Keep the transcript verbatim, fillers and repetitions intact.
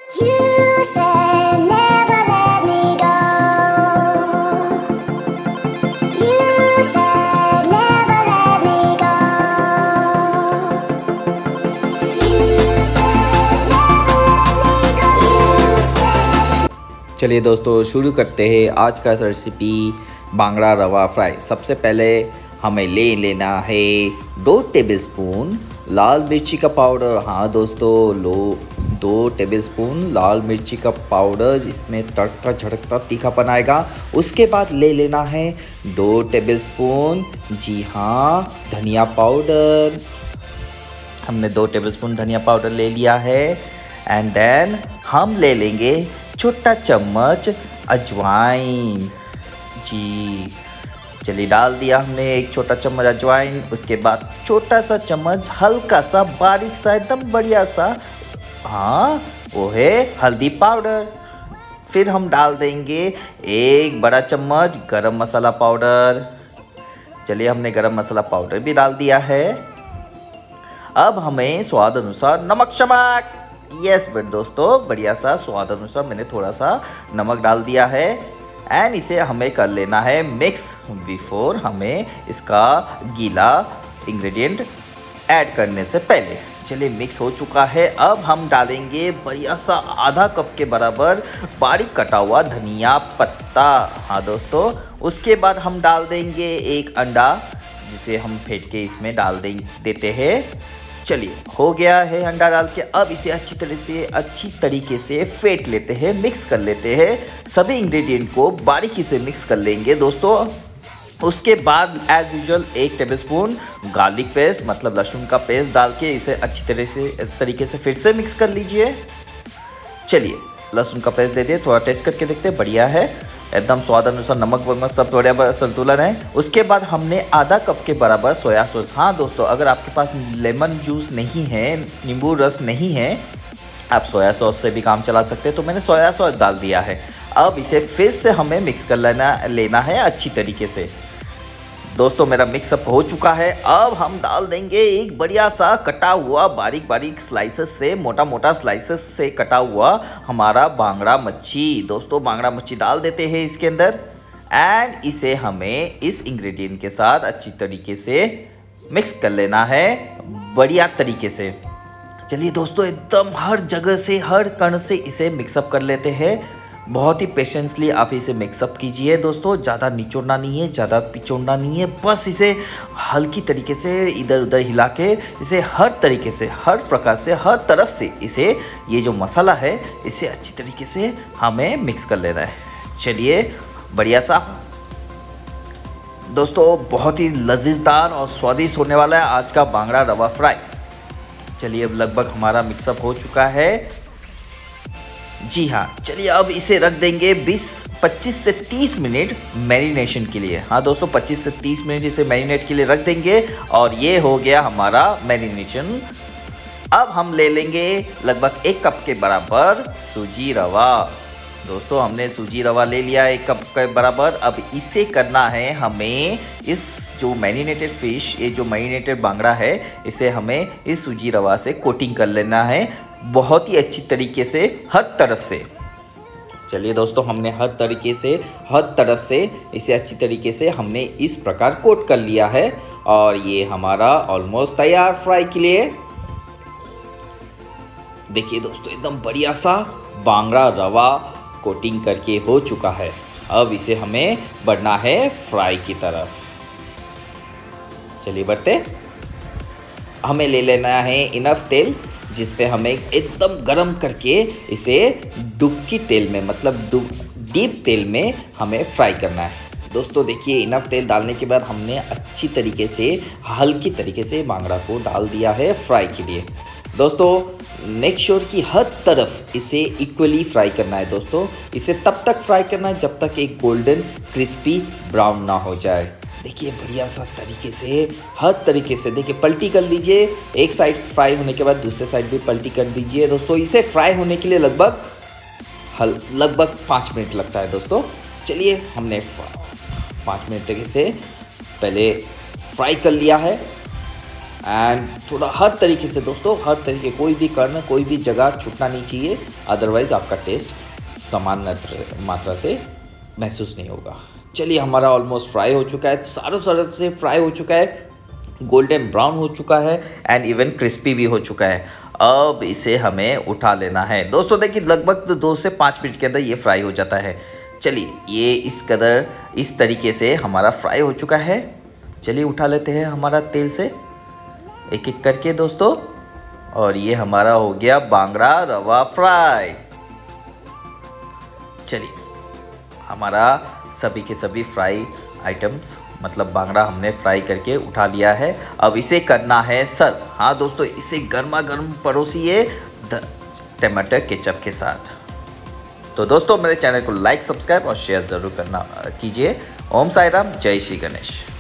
You said never let me go. You said never let me go. You said never let me go. You said. चलिए दोस्तों शुरू करते हैं आज का रेसिपी बांगड़ा रवा फ्राई। सबसे पहले हमें ले लेना है दो टेबलस्पून लाल मिर्ची का पाउडर। हाँ दोस्तों, लो दो टेबलस्पून लाल मिर्ची का पाउडर, इसमें तड़कता झड़कता तीखापन आएगा। उसके बाद ले लेना है दो टेबलस्पून, जी हाँ, धनिया पाउडर। हमने दो टेबलस्पून धनिया पाउडर ले लिया है। एंड देन हम ले लेंगे छोटा चम्मच अजवाइन। जी चलिए, डाल दिया हमने एक छोटा चम्मच अजवाइन। उसके बाद छोटा सा चम्मच हल्का सा बारीक सा एकदम बढ़िया सा, हाँ वो है हल्दी पाउडर। फिर हम डाल देंगे एक बड़ा चम्मच गरम मसाला पाउडर। चलिए, हमने गरम मसाला पाउडर भी डाल दिया है। अब हमें स्वाद अनुसार नमक शमक, यस बट दोस्तों, बढ़िया सा स्वाद अनुसार मैंने थोड़ा सा नमक डाल दिया है। एंड इसे हमें कर लेना है मिक्स बिफोर हमें इसका गीला इंग्रेडिएंट ऐड करने से पहले। चलिए, मिक्स हो चुका है। अब हम डालेंगे बढ़िया सा आधा कप के बराबर बारीक कटा हुआ धनिया पत्ता। हाँ दोस्तों, उसके बाद हम डाल देंगे एक अंडा, जिसे हम फेंट के इसमें डाल दे देते हैं। चलिए, हो गया है अंडा डाल के। अब इसे अच्छी तरह से अच्छी तरीके से फेंट लेते हैं, मिक्स कर लेते हैं। सभी इंग्रेडिएंट को बारीकी से मिक्स कर लेंगे दोस्तों। उसके बाद एज यूजुअल एक टेबलस्पून गार्लिक पेस्ट, मतलब लहसुन का पेस्ट डाल के इसे अच्छी तरह से तरीके से फिर से मिक्स कर लीजिए। चलिए, लहसुन का पेस्ट दे दिए, थोड़ा टेस्ट करके देखते हैं। बढ़िया है, एकदम स्वाद अनुसार नमक वमक सब थोड़ा संतुलन है। उसके बाद हमने आधा कप के बराबर सोया सॉस। हाँ दोस्तों, अगर आपके पास लेमन जूस नहीं है, नींबू रस नहीं है, आप सोया सॉस से भी काम चला सकते हैं। तो मैंने सोया सॉस डाल दिया है। अब इसे फिर से हमें मिक्स कर लेना लेना है अच्छी तरीके से। दोस्तों, मेरा मिक्सअप हो चुका है। अब हम डाल देंगे एक बढ़िया सा कटा हुआ बारीक बारीक स्लाइसेस से, मोटा मोटा स्लाइसेस से कटा हुआ हमारा बांगड़ा मच्छी। दोस्तों, बांगड़ा मच्छी डाल देते हैं इसके अंदर। एंड इसे हमें इस इंग्रेडिएंट के साथ अच्छी तरीके से मिक्स कर लेना है, बढ़िया तरीके से। चलिए दोस्तों, एकदम हर जगह से, हर कण से इसे मिक्सअप कर लेते हैं। बहुत ही पेशेंसली आप इसे मिक्सअप कीजिए दोस्तों। ज़्यादा निचोड़ना नहीं है, ज़्यादा पिचोड़ना नहीं है, बस इसे हल्की तरीके से इधर उधर हिला के इसे हर तरीके से, हर प्रकार से, हर तरफ से इसे, ये जो मसाला है, इसे अच्छी तरीके से हमें मिक्स कर लेना है। चलिए, बढ़िया सा दोस्तों, बहुत ही लजीजदार और स्वादिष्ट होने वाला है आज का बांगड़ा रवा फ्राई। चलिए, अब लगभग हमारा मिक्सअप हो चुका है। जी हाँ, चलिए अब इसे रख देंगे बीस पच्चीस से तीस मिनट मैरिनेशन के लिए। हाँ दोस्तों, पच्चीस से तीस मिनट इसे मैरिनेट के लिए रख देंगे। और ये हो गया हमारा मैरिनेशन। अब हम ले लेंगे लगभग एक कप के बराबर सूजी रवा। दोस्तों, हमने सूजी रवा ले लिया एक कप के बराबर। अब इसे करना है हमें, इस जो मैरिनेटेड फिश, ये जो मैरिनेटेड बांगड़ा है, इसे हमें इस सूजी रवा से कोटिंग कर लेना है बहुत ही अच्छी तरीके से, हर तरफ से। चलिए दोस्तों, हमने हर तरीके से, हर तरफ से इसे अच्छी तरीके से हमने इस प्रकार कोट कर लिया है। और ये हमारा ऑलमोस्ट तैयार फ्राई के लिए। देखिए दोस्तों, एकदम बढ़िया सा बांगड़ा रवा कोटिंग करके हो चुका है। अब इसे हमें बढ़ना है फ्राई की तरफ। चलिए बढ़ते। हमें ले लेना है इनफ तेल, जिस पे हमें एकदम गरम करके इसे डुबकी तेल में, मतलब डीप तेल में हमें फ्राई करना है। दोस्तों देखिए, इनफ तेल डालने के बाद हमने अच्छी तरीके से, हल्की तरीके से बांगड़ा को डाल दिया है फ्राई के लिए। दोस्तों, मेक श्योर कि हर तरफ इसे इक्वली फ्राई करना है। दोस्तों, इसे तब तक फ्राई करना है जब तक एक गोल्डन क्रिस्पी ब्राउन ना हो जाए। देखिए, बढ़िया सा तरीके से, हर तरीके से, देखिए पलटी कर लीजिए। एक साइड फ्राई होने के बाद दूसरे साइड भी पलटी कर दीजिए। दोस्तों, इसे फ्राई होने के लिए लगभग हल लगभग पाँच मिनट लगता है दोस्तों। चलिए, हमने पाँच मिनट तक इसे पहले फ्राई कर लिया है। एंड थोड़ा हर तरीके से दोस्तों, हर तरीके, कोई भी कर्ण, कोई भी जगह छूटना नहीं चाहिए, अदरवाइज़ आपका टेस्ट समान मात्रा से महसूस नहीं होगा। चलिए, हमारा ऑलमोस्ट फ्राई हो चुका है, चारों तरफ से फ्राई हो चुका है, गोल्डन ब्राउन हो चुका है एंड इवन क्रिस्पी भी हो चुका है। अब इसे हमें उठा लेना है दोस्तों। देखिए, लगभग दो से पाँच मिनट के अंदर ये फ्राई हो जाता है। चलिए, ये इस कदर इस तरीके से हमारा फ्राई हो चुका है। चलिए, उठा लेते हैं हमारा तेल से एक एक करके दोस्तों। और ये हमारा हो गया बांगड़ा रवा फ्राई। चलिए, हमारा सभी के सभी फ्राई आइटम्स मतलब बांगड़ा हमने फ्राई करके उठा लिया है। अब इसे करना है सर्व। हाँ दोस्तों, इसे गर्मा गर्म परोसिए टमाटर केचप के साथ। तो दोस्तों, मेरे चैनल को लाइक, सब्सक्राइब और शेयर ज़रूर करना कीजिए। ओम साई राम, जय श्री गणेश।